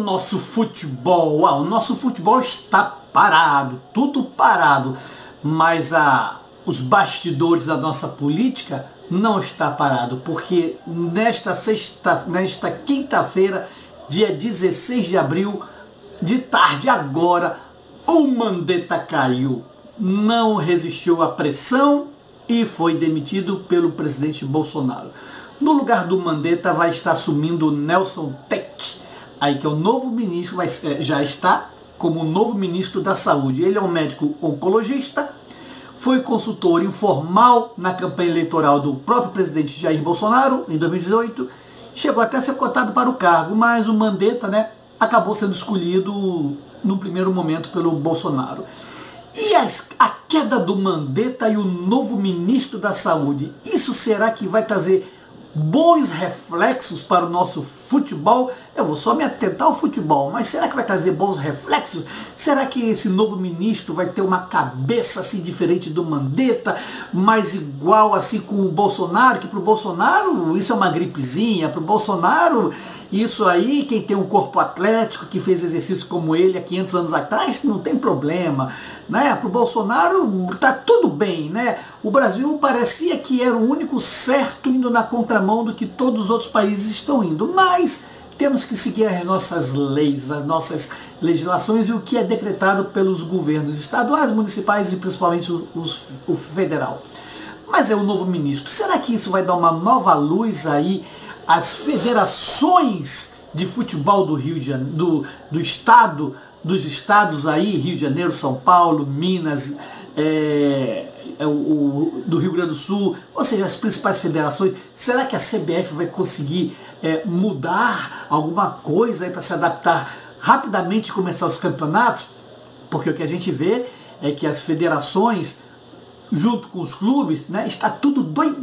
nosso futebol? O nosso futebol está parado, tudo parado, mas os bastidores da nossa política não está parado, porque nesta quinta-feira, dia 16 de abril, de tarde agora, o Mandetta caiu, não resistiu à pressão e foi demitido pelo presidente Bolsonaro. No lugar do Mandetta vai estar assumindo o Nelson Tech, aí que é o novo ministro, já está como novo ministro da Saúde. Ele é um médico oncologista, foi consultor informal na campanha eleitoral do próprio presidente Jair Bolsonaro em 2018, chegou até a ser cotado para o cargo, mas o Mandetta, acabou sendo escolhido no primeiro momento pelo Bolsonaro. E a queda do Mandetta e o novo ministro da Saúde, isso será que vai trazer bons reflexos para o nosso futebol? Eu vou só me atentar ao futebol, mas será que vai trazer bons reflexos? Será que esse novo ministro vai ter uma cabeça assim diferente do Mandetta, mais igual assim com o Bolsonaro, que para o Bolsonaro isso é uma gripezinha, para o Bolsonaro isso aí, quem tem um corpo atlético, que fez exercício como ele há 500 anos atrás, não tem problema, Para o Bolsonaro tá tudo bem, O Brasil parecia que era o único certo indo na contramão do que todos os outros países estão indo, mas temos que seguir as nossas leis, as nossas legislações e o que é decretado pelos governos estaduais, municipais e principalmente o federal. Mas é o novo ministro. Será que isso vai dar uma nova luz aí às federações de futebol do Rio de Janeiro, dos estados aí, Rio de Janeiro, São Paulo, Minas, do Rio Grande do Sul, ou seja, as principais federações? Será que a CBF vai conseguir mudar alguma coisa aí para se adaptar rapidamente e começar os campeonatos? Porque o que a gente vê é que as federações, junto com os clubes, está tudo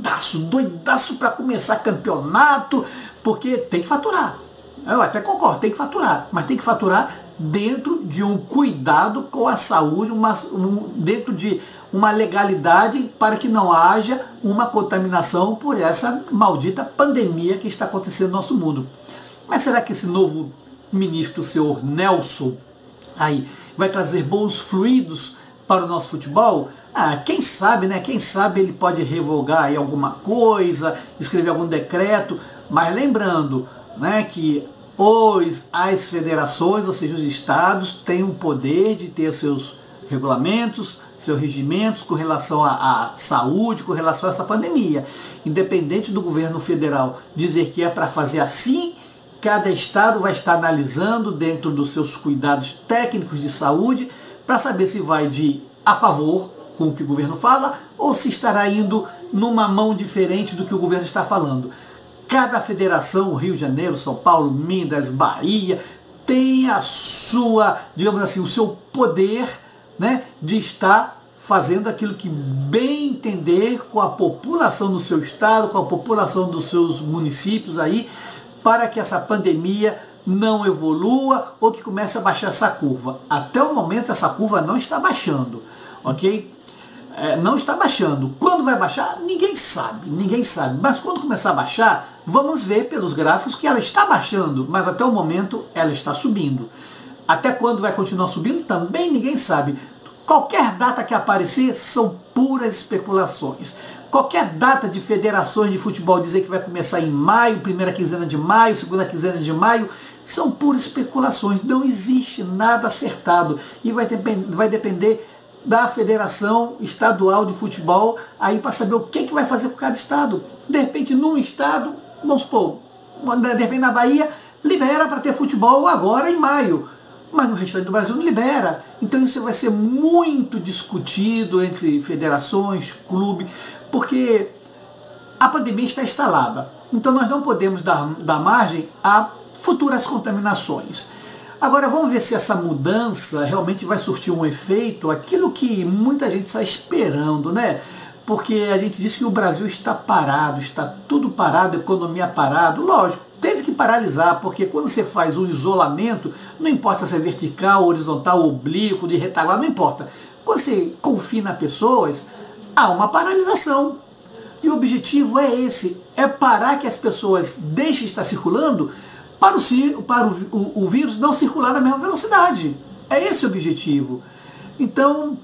doidaço para começar campeonato, porque tem que faturar. Eu até concordo, tem que faturar, mas tem que faturar dentro de um cuidado com a saúde, dentro de uma legalidade para que não haja uma contaminação por essa maldita pandemia que está acontecendo no nosso mundo. Mas será que esse novo ministro, o senhor Nelson, aí, vai trazer bons fluidos para o nosso futebol? Quem sabe, Quem sabe ele pode revogar aí alguma coisa, escrever algum decreto, mas lembrando, que as federações, ou seja, os estados, têm o poder de ter seus regulamentos, seus regimentos com relação à saúde, com relação a essa pandemia. Independente do governo federal dizer que é para fazer assim, cada estado vai estar analisando dentro dos seus cuidados técnicos de saúde para saber se vai a favor com o que o governo fala ou se estará indo numa mão diferente do que o governo está falando. Cada federação, Rio de Janeiro, São Paulo, Minas, Bahia, tem a sua, digamos assim, o seu poder, de estar fazendo aquilo que bem entender com a população do seu estado, com a população dos seus municípios aí, para que essa pandemia não evolua ou que comece a baixar essa curva. Até o momento essa curva não está baixando, ok? Não está baixando. Quando vai baixar? Ninguém sabe. Mas quando começar a baixar, vamos ver pelos gráficos que ela está baixando, mas até o momento ela está subindo. Até quando vai continuar subindo? Também ninguém sabe. Qualquer data que aparecer são puras especulações. Qualquer data de federações de futebol dizer que vai começar em maio, primeira quinzena de maio, segunda quinzena de maio, são puras especulações. Não existe nada acertado e vai depender da Federação Estadual de Futebol aí para saber o que vai fazer com cada estado. De repente, num estado, vamos supor, de repente na Bahia, libera para ter futebol agora em maio, mas no restante do Brasil não libera. Então isso vai ser muito discutido entre federações, clube, porque a pandemia está instalada. Então nós não podemos dar margem a futuras contaminações. Agora vamos ver se essa mudança realmente vai surtir um efeito, aquilo que muita gente está esperando, Porque a gente diz que o Brasil está parado, está tudo parado, economia parado. Lógico, teve que paralisar, porque quando você faz um isolamento, não importa se é vertical, horizontal, oblíquo, de retaguarda, não importa. Quando você confina pessoas, há uma paralisação. E o objetivo é esse, é parar que as pessoas deixem de estar circulando para o vírus não circular na mesma velocidade. É esse o objetivo. Então,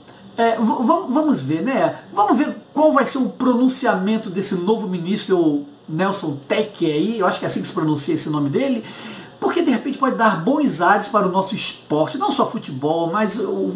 vamos ver, né? Vamos ver qual vai ser o pronunciamento desse novo ministro, o Nelson Tec aí, eu acho que é assim que se pronuncia esse nome dele, porque de repente pode dar bons ares para o nosso esporte, não só futebol, mas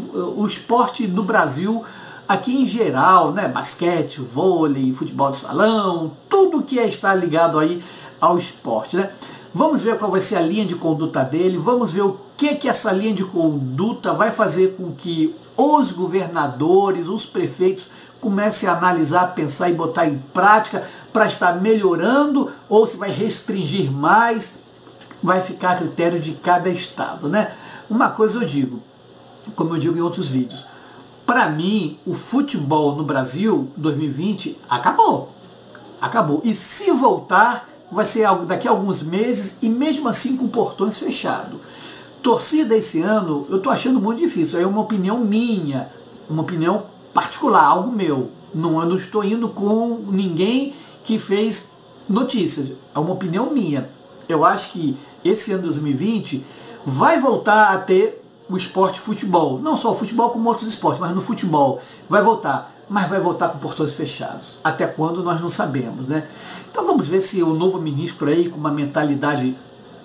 o esporte no Brasil, aqui em geral, né? Basquete, vôlei, futebol de salão, tudo que está ligado aí ao esporte, né? Vamos ver qual vai ser a linha de conduta dele, vamos ver o que essa linha de conduta vai fazer com que os governadores, os prefeitos comecem a analisar, pensar e botar em prática para estar melhorando, ou se vai restringir mais, vai ficar a critério de cada estado, né? Uma coisa eu digo, como eu digo em outros vídeos, para mim o futebol no Brasil 2020 acabou. Acabou. E se voltar, vai ser algo daqui a alguns meses e mesmo assim com portões fechados. Torcida esse ano, eu estou achando muito difícil. É uma opinião minha, uma opinião particular, algo meu. Não estou indo com ninguém que fez notícias. É uma opinião minha. Eu acho que esse ano de 2020 vai voltar a ter o esporte futebol. Não só o futebol como outros esportes, mas no futebol vai voltar. Mas vai voltar com portões fechados. Até quando nós não sabemos, né? Então vamos ver se o novo ministro aí, com uma mentalidade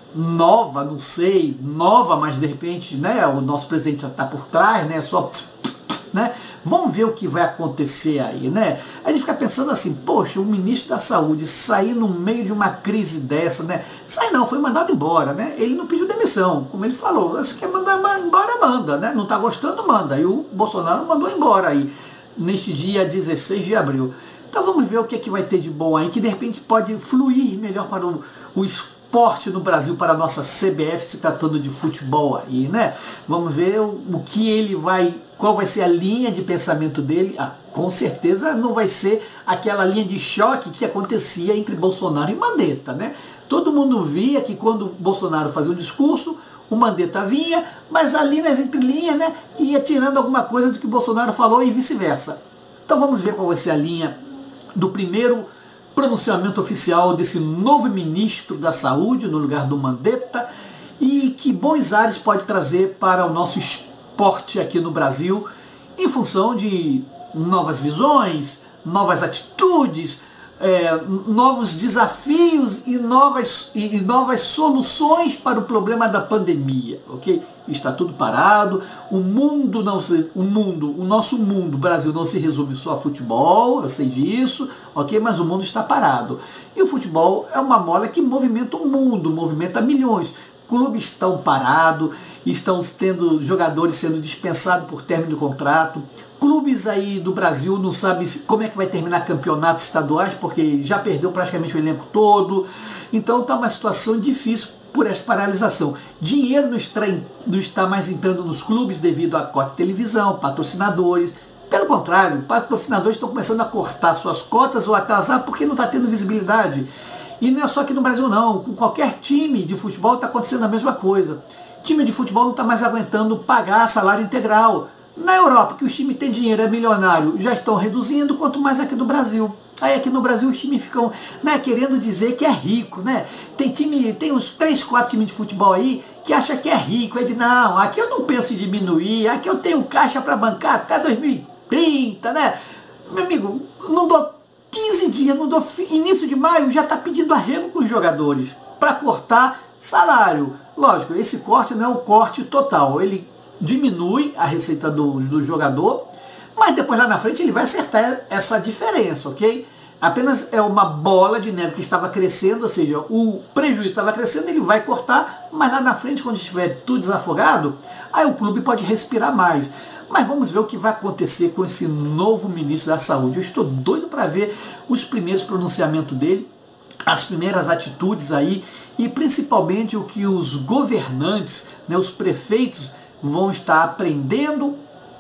nova, não sei, nova, mas de repente, né, o nosso presidente já está por trás, né, só, né, vamos ver o que vai acontecer aí, né, a gente fica pensando assim, poxa, o ministro da saúde sair no meio de uma crise dessa, né, sai não, foi mandado embora, né, ele não pediu demissão, como ele falou, se quer mandar embora, manda, né, não está gostando, manda, e o Bolsonaro mandou embora aí, neste dia 16 de abril, então vamos ver o que vai ter de bom aí, que de repente pode fluir melhor para o esporte no Brasil, para a nossa CBF, se tratando de futebol aí, né? Vamos ver o que ele vai, qual vai ser a linha de pensamento dele. Com certeza não vai ser aquela linha de choque que acontecia entre Bolsonaro e Mandetta, né? Todo mundo via que quando Bolsonaro fazia um discurso, o Mandetta vinha, mas ali nas entrelinhas, né, ia tirando alguma coisa do que Bolsonaro falou e vice-versa. Então vamos ver qual vai ser a linha do primeiro pronunciamento oficial desse novo ministro da Saúde no lugar do Mandetta e que bons ares pode trazer para o nosso esporte aqui no Brasil em função de novas visões, novas atitudes, novos desafios e novas soluções para o problema da pandemia, ok? Está tudo parado, o nosso mundo, o Brasil, não se resume só a futebol, eu sei disso, ok? Mas o mundo está parado. E o futebol é uma mola que movimenta o mundo, movimenta milhões. Clubes estão parados, estão tendo jogadores sendo dispensados por término de contrato. Clubes aí do Brasil não sabem como é que vai terminar campeonatos estaduais, porque já perdeu praticamente o elenco todo. Então está uma situação difícil por essa paralisação. Dinheiro não está mais entrando nos clubes devido a cota de televisão, patrocinadores. Pelo contrário, patrocinadores estão começando a cortar suas cotas ou atrasar porque não está tendo visibilidade. E não é só aqui no Brasil não, com qualquer time de futebol está acontecendo a mesma coisa. Time de futebol não está mais aguentando pagar salário integral. Na Europa, que os times têm dinheiro, é milionário, já estão reduzindo, quanto mais aqui do Brasil. Aí aqui no Brasil os times ficam, né, querendo dizer que é rico, né? Tem uns 3, 4 times de futebol aí que acha que é rico, é de não, aqui eu não penso em diminuir, aqui eu tenho caixa para bancar até 2030, né? Meu amigo, não dou 15 dias, não dou início de maio, já está pedindo arrego com os jogadores para cortar salário. Lógico, esse corte não é um corte total, ele diminui a receita do jogador, mas depois lá na frente ele vai acertar essa diferença, ok? Apenas é uma bola de neve que estava crescendo, ou seja, o prejuízo estava crescendo, ele vai cortar, mas lá na frente, quando estiver tudo desafogado, aí o clube pode respirar mais. Mas vamos ver o que vai acontecer com esse novo ministro da Saúde. Eu estou doido para ver os primeiros pronunciamentos dele, as primeiras atitudes aí, e principalmente o que os governantes, né, os prefeitos, vão estar aprendendo,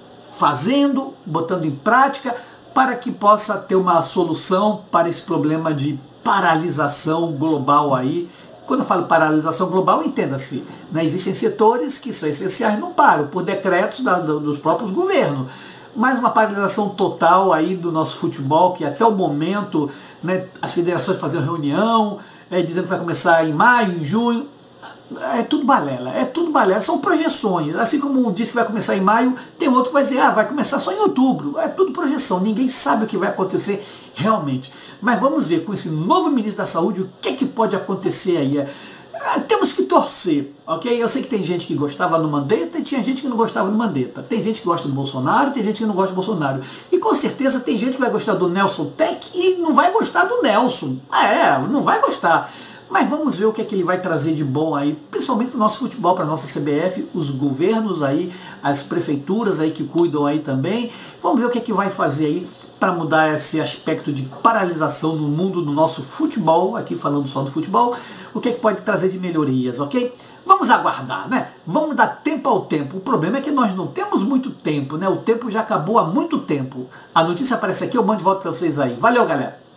fazendo, botando em prática, para que possa ter uma solução para esse problema de paralisação global aí. Quando eu falo paralisação global, entenda-se, né? Existem setores que são essenciais, não param, por decretos dos próprios governos. Mas uma paralisação total aí do nosso futebol, que até o momento, né, as federações faziam reunião, dizendo que vai começar em maio, em junho. É tudo balela, são projeções. Assim como diz que vai começar em maio, tem outro que vai dizer, vai começar só em outubro. É tudo projeção, ninguém sabe o que vai acontecer realmente. Mas vamos ver com esse novo ministro da Saúde o que pode acontecer aí. Temos que torcer, ok? Eu sei que tem gente que gostava do Mandetta e tinha gente que não gostava do Mandetta. Tem gente que gosta do Bolsonaro, tem gente que não gosta do Bolsonaro. E com certeza tem gente que vai gostar do Nelson Tech e não vai gostar do Nelson. Não vai gostar. Mas vamos ver o que ele vai trazer de bom aí, principalmente para o nosso futebol, para a nossa CBF, os governos aí, as prefeituras aí que cuidam aí também. Vamos ver o que vai fazer aí para mudar esse aspecto de paralisação no mundo do nosso futebol, aqui falando só do futebol, o que pode trazer de melhorias, ok? Vamos aguardar, né? Vamos dar tempo ao tempo. O problema é que nós não temos muito tempo, né? O tempo já acabou há muito tempo. A notícia aparece aqui, eu mando de volta para vocês aí. Valeu, galera!